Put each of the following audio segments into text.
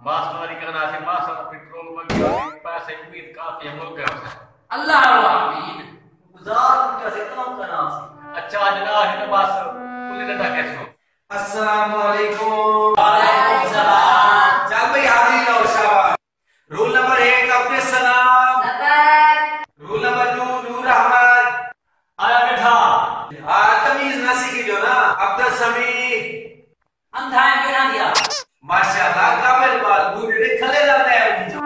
मास वाली करना से मास और पेट्रोल में पैसे उम्मीद काफी है मुल्क है अल्लाह आमीन गुजार कैसे काम करना से अच्छा जनाब है बस कुल डा कैसे अस्सलाम वालेकुम। वालेकुम सलाम। चल भाई हाजिर लो शाबाश। रूल नंबर 1 अपने सलाम। रूल नंबर 2 नूर अहमद आया बैठा तमीज ना सीखी जो ना अब्दुल समी अंधा है गिरा दिया माशाल्लाह काबिल बाल बूढ़े खले जाते हैं।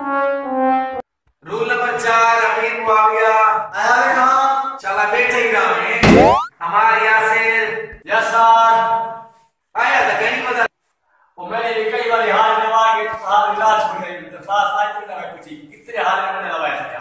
रूल नंबर 4 अमीर मुआविया आया बैठा चला बैठे ही रहे हमारे यासिर यसार आया था कहीं पता वो मैंने कई बार हाल नवा के साहब इलाज हो गई तो फास आज तक ना पूछी कितने हाल में मैंने नवाया था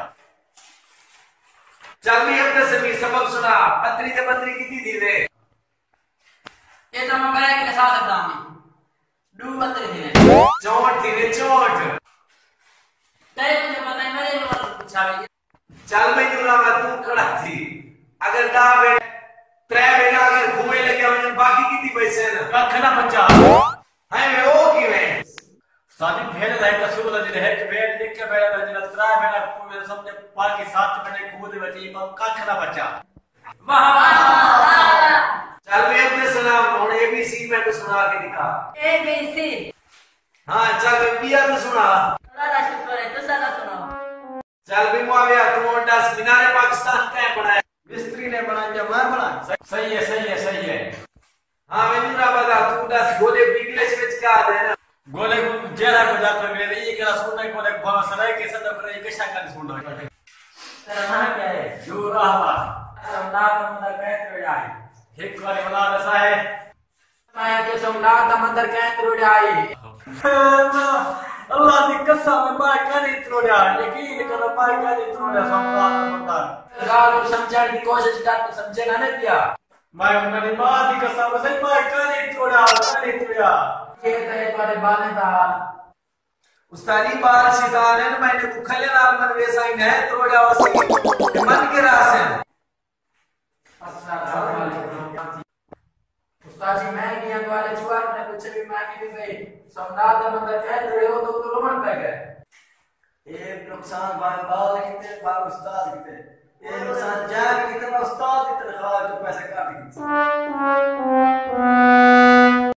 चल भी अपने सभी सबक सुना पत्री से पत्री कितनी दी दे ये तो मैं बड़ा के साथ दाम दू बत्ते दिन चोट थी रे चोट तेरे मुझे पता है मेरे को पूछा भी चल भाई दूरा मैं तू खड़ा थी अगर दा बे त्रै बेटा अगर घूमे लगे हो बाकी कितनी पैसे ना कखना बच्चा है वे ओ की वे सादी भेड़ रहे कसूल दिन है कि भेड़ देख के भेड़ दिन त्रा भेड़ को समझे बाकी साथ मैंने कूद बची पर कखना बच्चा वाह वाह चल भाई अपने सलाम और एबीसी में तो सुना के दिखा ABC हां चल पिया तो सुना अल्लाह का शुक्र है तो सारा सुनाओ चल भी मुआविया तू 10 मीनार पाकिस्तान क्या बनाया मिस्त्री ने बना दिया मैं बना सही है सही है सही है हां मैं नूरा बता तू 10 गोले इंग्लिश में क्या दे ना गोले को जेरा को जाकर मेरे ये करा सुनने को ले सराय के सदर पर एक शंका सुन रहा है तेरा नाम क्या है दूर अहमद सोमनाथ मंदिर कैसे जाए एक बार बना दसा है मैं के सोमनाथ मंदिर कैसे जाए अल्लाह की कसम मैं कदी त्रोड़ा यकीन करो मैं कदी त्रोड़ा सोमनाथ मंदिर गाल को समझने की कोशिश कर तो समझे ना नहीं दिया मैं मेरी मां की कसम से मैं कदी त्रोड़ा ये तो है तुम्हारे बाले दा उस्तादी बार सितार है मैंने को खले नाम मन वैसा ही है त्रोड़ा वसी मन के रास है अस्सलाम वालेकुम उस्ताद जी मैं किया वाले छुआ ने कुछ भी मैं की गई सोमनाथ मंदिर कह रहे हो तो रोमन पे गए एक नुकसान बाल कितने बाल उस्ताद कितने एक नुकसान जान कितना उस्ताद की तनख्वाह जो पैसे काट दी